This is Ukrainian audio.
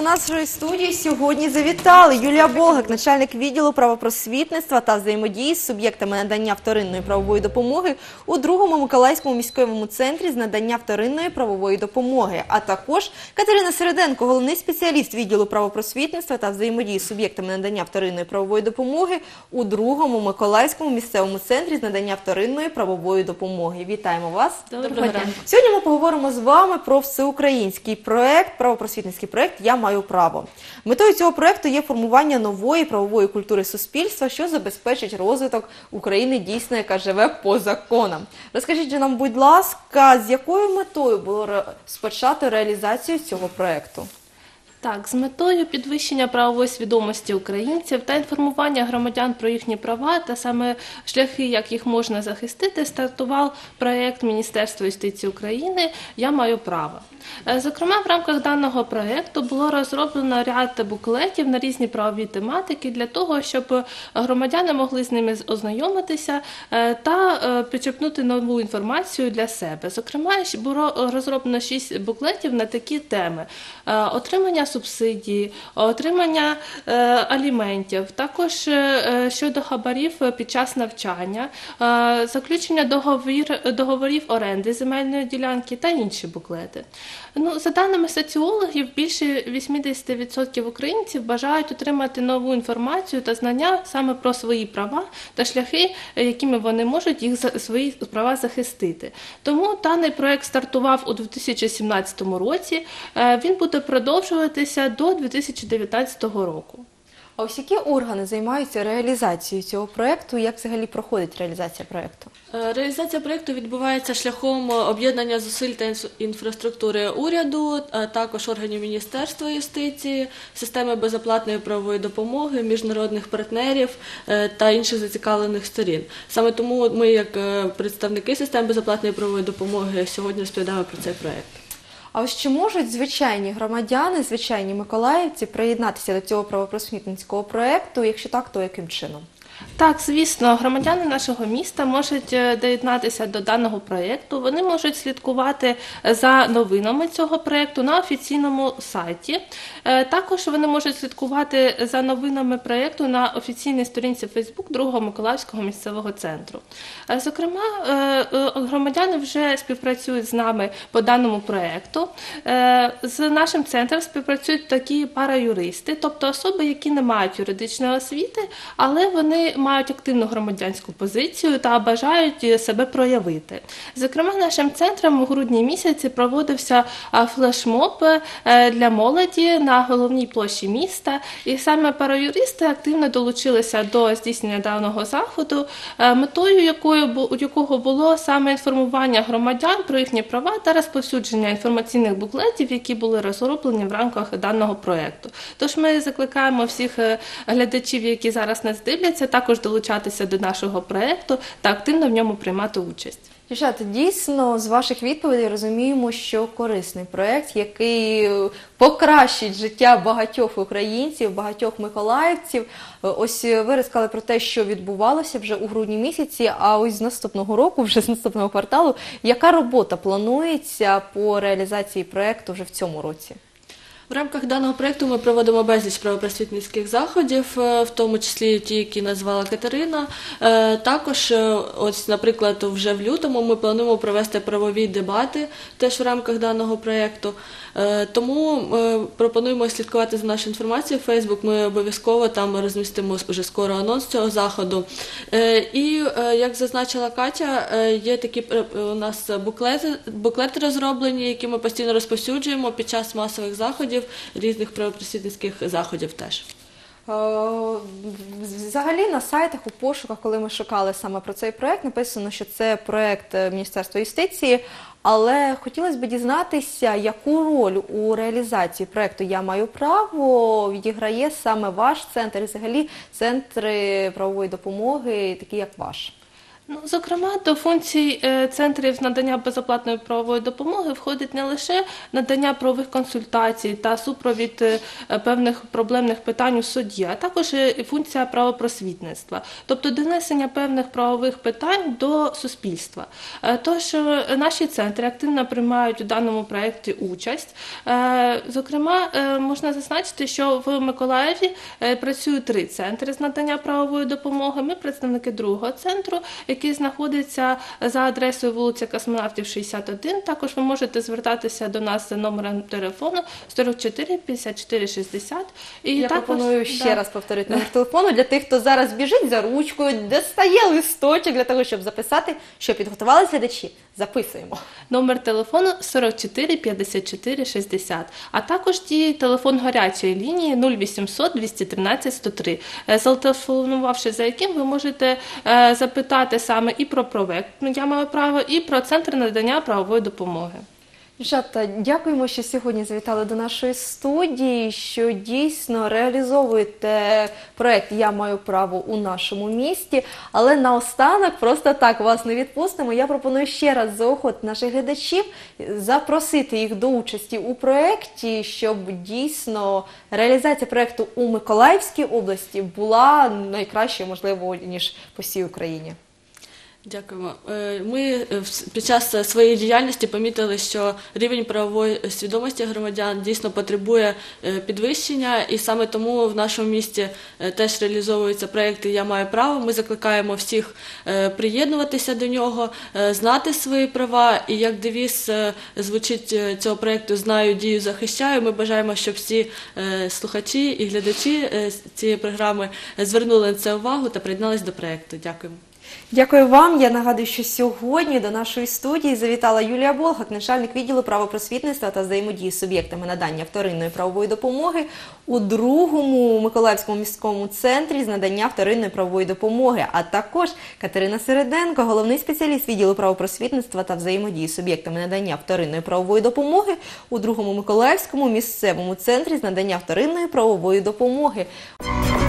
до нашої студії сьогодні завітали Юлія Болгак, начальник відділу правопросвітництва та взаємодії з суб'єктами надання вторинної правової допомоги у Другому Миколаївському міському центрі з надання вторинної правової допомоги, а також Катерина Середенко, головний спеціаліст відділу правопросвітництва та взаємодії з суб'єктами надання вторинної правової допомоги у Другому Миколаївському місцевому центрі з надання вторинної правової допомоги. Вітаємо вас! Доброго дня! Сьогодні ми поговоримо з вами про всеукраїнський проект, правопросвітницький проект «Я маю право». Метою цього проекту є формування нової правової культури суспільства, що забезпечить розвиток України дійсно, яка живе по законам. Розкажіть же нам, будь ласка, з якою метою було розпочати реалізацію цього проекту? Так, з метою підвищення правової свідомості українців та інформування громадян про їхні права та саме шляхи, як їх можна захистити, стартував проєкт Міністерства юстиції України «Я маю право». Зокрема, в рамках даного проєкту було розроблено ряд буклетів на різні правові тематики для того, щоб громадяни могли з ними ознайомитися та підчерпнути нову інформацію для себе. Зокрема, було розроблено 6 буклетів на такі теми: отримання субсидій, отримання аліментів, також щодо хабарів під час навчання, заключення договорів оренди земельної ділянки та інші буклети. За даними соціологів, більше 80% українців бажають отримати нову інформацію та знання саме про свої права та шляхи, якими вони можуть свої права захистити. Тому даний проєкт стартував у 2017 році, він буде продовжуватися до 2019 року. А ось які органи займаються реалізацією цього проєкту? Як взагалі проходить реалізація проєкту? Реалізація проєкту відбувається шляхом об'єднання зусиль та інфраструктури уряду, а також органів Міністерства юстиції, системи безоплатної правової допомоги, міжнародних партнерів та інших зацікавлених сторін. Саме тому ми, як представники системи безоплатної правової допомоги, сьогодні розповідаємо про цей проєкт. А ось чи можуть звичайні громадяни, звичайні миколаївці приєднатися до цього правопросвітницького проєкту? Якщо так, то яким чином? Так, звісно, громадяни нашого міста можуть доєднатися до даного проєкту. Вони можуть слідкувати за новинами цього проєкту на офіційному сайті. Також вони можуть слідкувати за новинами проєкту на офіційній сторінці Facebook Другого Миколаївського місцевого центру. Зокрема, громадяни вже співпрацюють з нами по даному проєкту. З нашим центром співпрацюють такі параюристи, тобто особи, які не мають юридичної освіти, але вони мають активну громадянську позицію та бажають себе проявити. Зокрема, нашим центром у грудні місяці проводився флешмоб для молоді на головній площі міста, і саме параюристи активно долучилися до здійснення даного заходу, метою якого було саме інформування громадян про їхні права та розповсюдження інформаційних буклетів, які були розроблені в рамках даного проєкту. Тож ми закликаємо всіх глядачів, які зараз нас дивляться, також долучатися до нашого проєкту та активно в ньому приймати участь. Дівчата, дійсно, з ваших відповідей розуміємо, що корисний проєкт, який покращить життя багатьох українців, багатьох миколаївців. Ось ви розказали про те, що відбувалося вже у грудні місяці, а ось з наступного року, вже з наступного кварталу, яка робота планується по реалізації проєкту вже в цьому році? В рамках даного проєкту ми проводимо безліч правопросвітницьких заходів, в тому числі ті, які назвала Катерина. Також, ось, наприклад, вже в лютому ми плануємо провести правові дебати теж в рамках даного проєкту. Тому пропонуємо слідкувати за нашою інформацією в Facebook, ми обов'язково там розмістимо вже скоро анонс цього заходу. І, як зазначила Катя, є такі у нас буклети розроблені, які ми постійно розповсюджуємо під час масових заходів, різних правопросвітницьких заходів теж. Взагалі на сайтах, у пошуках, коли ми шукали саме про цей проєкт, написано, що це проєкт Міністерства юстиції, але хотілося б дізнатися, яку роль у реалізації проєкту «Я маю право» відіграє саме ваш центр і взагалі центри правової допомоги, такі як ваш. Ну, зокрема, до функцій центрів з надання безоплатної правової допомоги входить не лише надання правових консультацій та супровід певних проблемних питань у суді, а також і функція правопросвітництва, тобто донесення певних правових питань до суспільства. Тож наші центри активно приймають у даному проєкті участь. Зокрема, можна зазначити, що в Миколаєві працюють 3 центри з надання правової допомоги. Ми представники другого центру, який знаходиться за адресою вулиця Космонавтів, 61. Також ви можете звертатися до нас за номером телефону 44 54 60. І Я також, пропоную ще раз повторити номер телефону для тих, хто зараз біжить за ручкою, достає листочок для того, щоб записати, що підготували глядачі. Записуємо. Номер телефону 44 54 60, а також діє телефон гарячої лінії 0800 213 103, зателефонувавши за яким ви можете запитати саме і про проект «Я маю право», і про центр надання правової допомоги. Дівчата, дякуємо, що сьогодні завітали до нашої студії, що дійсно реалізовуєте проєкт «Я маю право» у нашому місті. Але наостанок, просто так вас не відпустимо, я пропоную ще раз заохотити наших глядачів, запросити їх до участі у проєкті, щоб дійсно реалізація проєкту у Миколаївській області була найкращою, можливо, ніж по всій Україні. Дякуємо. Ми під час своєї діяльності помітили, що рівень правової свідомості громадян дійсно потребує підвищення, і саме тому в нашому місті теж реалізовуються проєкти «Я маю право». Ми закликаємо всіх приєднуватися до нього, знати свої права, і як девіз звучить цього проєкту «Знаю, дію, захищаю». Ми бажаємо, щоб всі слухачі і глядачі цієї програми звернули на це увагу та приєдналися до проєкту. Дякуємо. Дякую вам. Я нагадую, що сьогодні до нашої студії завітала Юлія Болгак, начальник відділу правопросвітництва та взаємодії з суб'єктами надання вторинної правової допомоги у другому Миколаївському міському центрі з надання вторинної правової допомоги, а також Катерина Середенко, головний спеціаліст відділу правопросвітництва та взаємодії з суб'єктами надання вторинної правової допомоги у другому Миколаївському місцевому центрі з надання вторинної правової допомоги.